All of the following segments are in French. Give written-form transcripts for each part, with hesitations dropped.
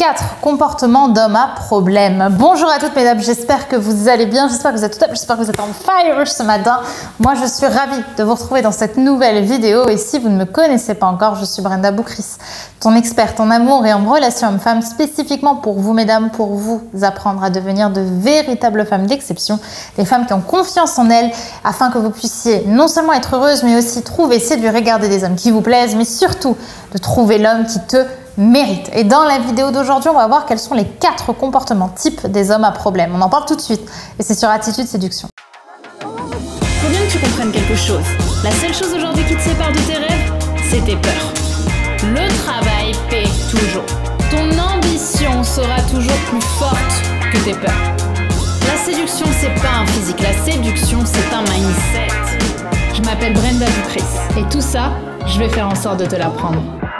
4 comportements d'hommes à problème. Bonjour à toutes mesdames, j'espère que vous allez bien, j'espère que vous êtes au top, j'espère que vous êtes en fire ce matin. Moi je suis ravie de vous retrouver dans cette nouvelle vidéo et si vous ne me connaissez pas encore, je suis Brenda Boukris, ton experte en amour et en relations hommes-femmes, spécifiquement pour vous mesdames, pour vous apprendre à devenir de véritables femmes d'exception, des femmes qui ont confiance en elles afin que vous puissiez non seulement être heureuses mais aussi trouver, séduire, regarder des hommes qui vous plaisent, mais surtout de trouver l'homme qui te mérite. Et dans la vidéo d'aujourd'hui, on va voir quels sont les 4 comportements types des hommes à problème. On en parle tout de suite et c'est sur Attitude Séduction. Faut bien que tu comprennes quelque chose. La seule chose aujourd'hui qui te sépare de tes rêves, c'est tes peurs. Le travail paie toujours. Ton ambition sera toujours plus forte que tes peurs. La séduction, c'est pas un physique. La séduction, c'est un mindset. Je m'appelle Brenda Boukris et tout ça, je vais faire en sorte de te l'apprendre.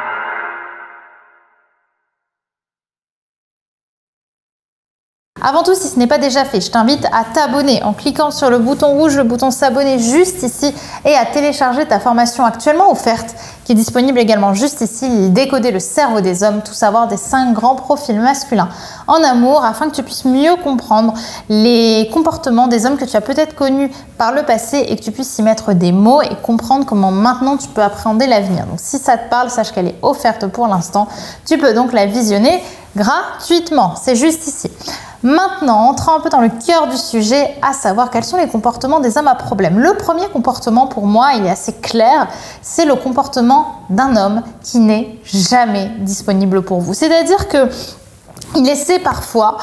Avant tout, si ce n'est pas déjà fait, je t'invite à t'abonner en cliquant sur le bouton rouge, le bouton s'abonner juste ici et à télécharger ta formation actuellement offerte qui est disponible également juste ici, Décoder le cerveau des hommes, tout savoir des 5 grands profils masculins en amour afin que tu puisses mieux comprendre les comportements des hommes que tu as peut-être connus par le passé et que tu puisses y mettre des mots et comprendre comment maintenant tu peux appréhender l'avenir. Donc si ça te parle, sache qu'elle est offerte pour l'instant. Tu peux donc la visionner gratuitement, c'est juste ici. Maintenant, entrons un peu dans le cœur du sujet, à savoir quels sont les comportements des hommes à problème. Le premier comportement pour moi, il est assez clair, c'est le comportement d'un homme qui n'est jamais disponible pour vous. C'est-à-dire que il essaie parfois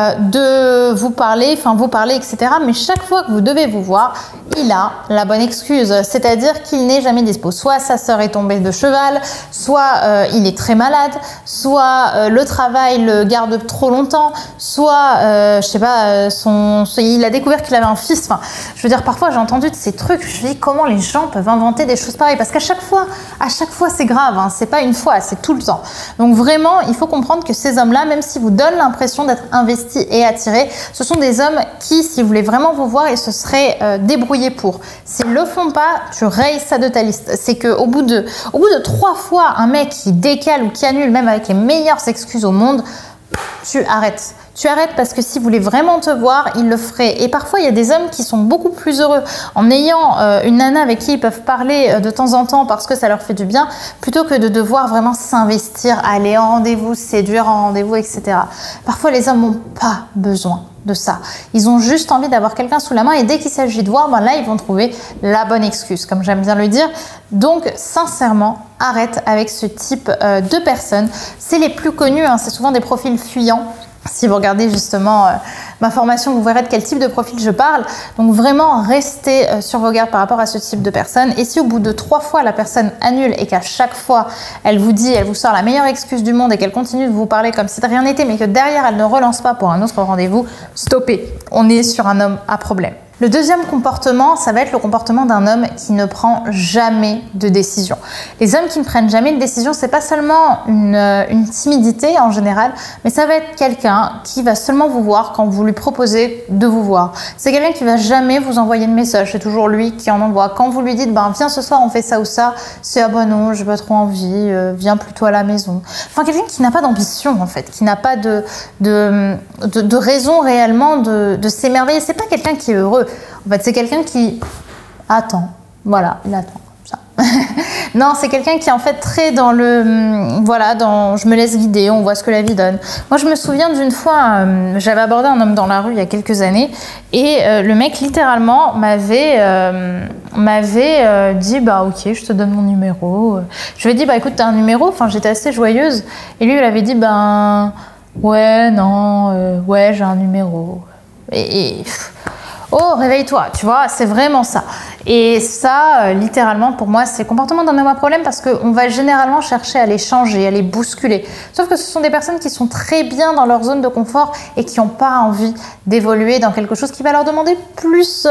de vous parler, etc. Mais chaque fois que vous devez vous voir, il a la bonne excuse. C'est-à-dire qu'il n'est jamais dispo. Soit sa sœur est tombée de cheval, soit il est très malade, soit le travail le garde trop longtemps, soit, je sais pas, il a découvert qu'il avait un fils. Enfin, je veux dire, parfois j'ai entendu de ces trucs, je me dis comment les gens peuvent inventer des choses pareilles. Parce qu'à chaque fois c'est grave. Hein, c'est pas une fois, c'est tout le temps. Donc vraiment, il faut comprendre que ces hommes-là, même si vous donnent l'impression d'être investis et attirés, ce sont des hommes qui, s'ils voulaient vraiment vous voir, ils se seraient débrouillés pour. S'ils le font pas, tu rayes ça de ta liste. C'est qu'au bout de 3 fois, un mec qui décale ou qui annule, même avec les meilleures excuses au monde, tu arrêtes. Tu arrêtes parce que s'il voulait vraiment te voir, il le ferait. Et parfois, il y a des hommes qui sont beaucoup plus heureux en ayant une nana avec qui ils peuvent parler de temps en temps parce que ça leur fait du bien, plutôt que de devoir vraiment s'investir, aller en rendez-vous, séduire en rendez-vous, etc. Parfois, les hommes n'ont pas besoin de ça. Ils ont juste envie d'avoir quelqu'un sous la main et dès qu'il s'agit de voir, ben là, ils vont trouver la bonne excuse, comme j'aime bien le dire. Donc, sincèrement, arrête avec ce type de personnes. C'est les plus connus, hein, c'est souvent des profils fuyants. Si vous regardez justement ma formation, vous verrez de quel type de profil je parle. Donc vraiment, restez sur vos gardes par rapport à ce type de personne. Et si au bout de 3 fois, la personne annule et qu'à chaque fois, elle vous sort la meilleure excuse du monde et qu'elle continue de vous parler comme si de rien n'était, mais que derrière, elle ne relance pas pour un autre rendez-vous, stoppez. On est sur un homme à problème. Le deuxième comportement, ça va être le comportement d'un homme qui ne prend jamais de décision. Les hommes qui ne prennent jamais de décision, c'est pas seulement une timidité en général, mais ça va être quelqu'un qui va seulement vous voir quand vous lui proposez de vous voir. C'est quelqu'un qui va jamais vous envoyer de message, c'est toujours lui qui en envoie. Quand vous lui dites, ben viens ce soir, on fait ça ou ça, c'est ah ben non, j'ai pas trop envie, viens plutôt à la maison. Enfin, quelqu'un qui n'a pas d'ambition en fait, qui n'a pas de raison réellement de s'émerveiller. C'est pas quelqu'un qui est heureux. En fait, c'est quelqu'un qui attend. Voilà, il attend comme ça. Non, c'est quelqu'un qui est en fait très dans le... Voilà, dans je me laisse guider, on voit ce que la vie donne. Moi, je me souviens d'une fois, j'avais abordé un homme dans la rue il y a quelques années et le mec, littéralement, m'avait dit, bah ok, je te donne mon numéro. Je lui ai dit, bah écoute, t'as un numéro? Enfin, j'étais assez joyeuse. Et lui, il avait dit, ben... Ouais, non, ouais, j'ai un numéro. Oh, réveille-toi, tu vois, c'est vraiment ça. Et ça, littéralement, pour moi, c'est le comportement d'un homme à problème parce qu'on va généralement chercher à les changer, à les bousculer. Sauf que ce sont des personnes qui sont très bien dans leur zone de confort et qui n'ont pas envie d'évoluer dans quelque chose qui va leur demander plus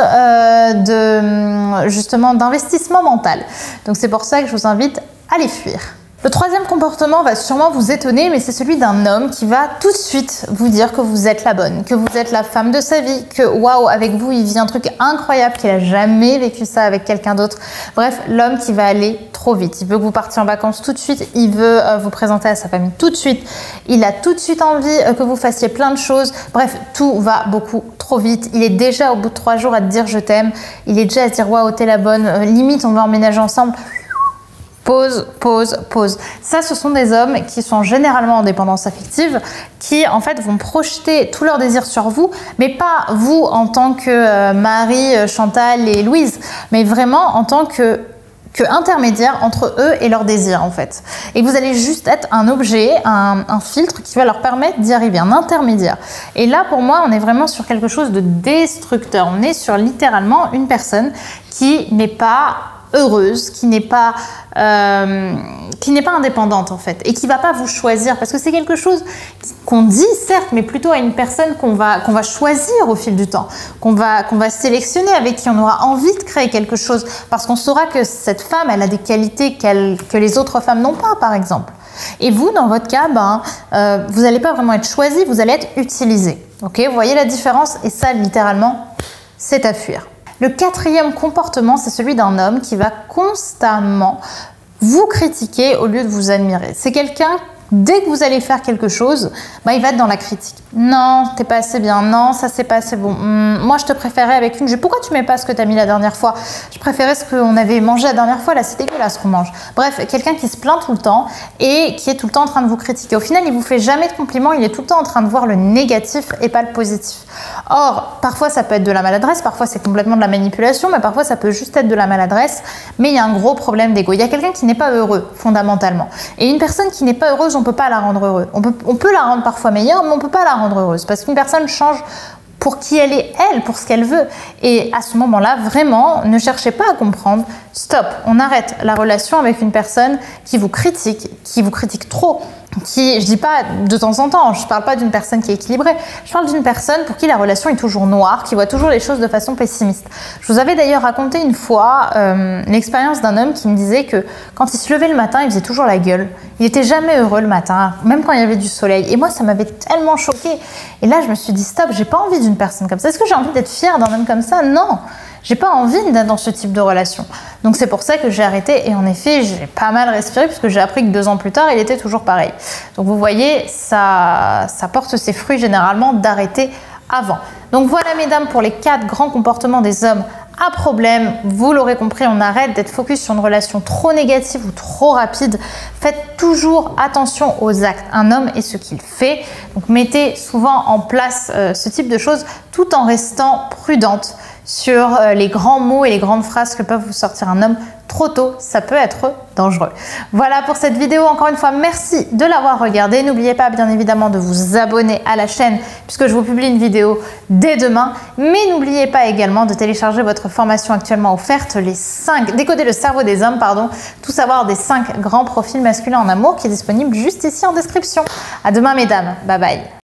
justement d'investissement mental. Donc c'est pour ça que je vous invite à les fuir. Le troisième comportement va sûrement vous étonner, mais c'est celui d'un homme qui va tout de suite vous dire que vous êtes la bonne, que vous êtes la femme de sa vie, que waouh, avec vous, il vit un truc incroyable, qu'il n'a jamais vécu ça avec quelqu'un d'autre. Bref, l'homme qui va aller trop vite. Il veut que vous partiez en vacances tout de suite, il veut vous présenter à sa famille tout de suite, il a tout de suite envie que vous fassiez plein de choses. Bref, tout va beaucoup trop vite. Il est déjà au bout de 3 jours à te dire je t'aime, il est déjà à te dire waouh, t'es la bonne, limite on va emménager ensemble. Pause, pause, pause. Ça, ce sont des hommes qui sont généralement en dépendance affective, qui en fait vont projeter tous leurs désirs sur vous, mais pas vous en tant que Marie, Chantal et Louise, mais vraiment en tant que intermédiaire entre eux et leurs désirs en fait. Et vous allez juste être un objet, un filtre qui va leur permettre d'y arriver, un intermédiaire. Et là, pour moi, on est vraiment sur quelque chose de destructeur. On est sur littéralement une personne qui n'est pas heureuse, qui n'est pas indépendante en fait, et qui va pas vous choisir, parce que c'est quelque chose qu'on dit certes, mais plutôt à une personne qu'on va choisir au fil du temps, qu'on va sélectionner, avec qui on aura envie de créer quelque chose, parce qu'on saura que cette femme, elle a des qualités que les autres femmes n'ont pas, par exemple. Et vous, dans votre cas, vous n'allez pas vraiment être choisi, vous allez être utilisé. Ok, vous voyez la différence? Et ça, littéralement, c'est à fuir. Le quatrième comportement, c'est celui d'un homme qui va constamment vous critiquer au lieu de vous admirer. C'est quelqu'un, dès que vous allez faire quelque chose, il va être dans la critique. Non, t'es pas assez bien. Non, ça c'est pas assez bon. Moi, je te préférais avec une. Pourquoi tu mets pas ce que t'as mis la dernière fois? Je préférais ce qu'on avait mangé la dernière fois. Là, c'est dégueulasse ce qu'on mange. Bref, quelqu'un qui se plaint tout le temps et qui est tout le temps en train de vous critiquer. Au final, il vous fait jamais de compliments. Il est tout le temps en train de voir le négatif et pas le positif. Or, parfois, ça peut être de la maladresse. Parfois, c'est complètement de la manipulation. Mais parfois, ça peut juste être de la maladresse. Mais il y a un gros problème d'ego. Il y a quelqu'un qui n'est pas heureux, fondamentalement. Et une personne qui n'est pas heureuse, on peut pas la rendre heureuse. On peut la rendre parfois meilleure, mais on peut pas la rendre heureuse, parce qu'une personne change pour qui elle est, elle, pour ce qu'elle veut. Et à ce moment-là, vraiment, ne cherchez pas à comprendre. Stop, on arrête la relation avec une personne qui vous critique trop. Je dis pas de temps en temps, je parle pas d'une personne qui est équilibrée, je parle d'une personne pour qui la relation est toujours noire, qui voit toujours les choses de façon pessimiste. Je vous avais d'ailleurs raconté une fois l'expérience d'un homme qui me disait que quand il se levait le matin, il faisait toujours la gueule. Il était jamais heureux le matin, même quand il y avait du soleil. Et moi, ça m'avait tellement choquée. Et là, je me suis dit, stop, j'ai pas envie d'une personne comme ça. Est-ce que j'ai envie d'être fière d'un homme comme ça? Non. J'ai pas envie d'être dans ce type de relation. Donc c'est pour ça que j'ai arrêté, et en effet j'ai pas mal respiré, puisque j'ai appris que 2 ans plus tard il était toujours pareil. Donc vous voyez, ça porte ses fruits généralement d'arrêter avant. Donc voilà mesdames pour les 4 grands comportements des hommes à problème. Vous l'aurez compris, on arrête d'être focus sur une relation trop négative ou trop rapide. Faites toujours attention aux actes. Un homme est ce qu'il fait. Donc mettez souvent en place ce type de choses tout en restant prudente sur les grands mots et les grandes phrases que peuvent vous sortir un homme trop tôt. Ça peut être dangereux. Voilà pour cette vidéo. Encore une fois, merci de l'avoir regardée. N'oubliez pas bien évidemment de vous abonner à la chaîne puisque je vous publie une vidéo dès demain. Mais n'oubliez pas également de télécharger votre formation actuellement offerte, les 5, décoder le cerveau des hommes, tout savoir des 5 grands profils masculins en amour, qui est disponible juste ici en description. À demain mesdames. Bye bye.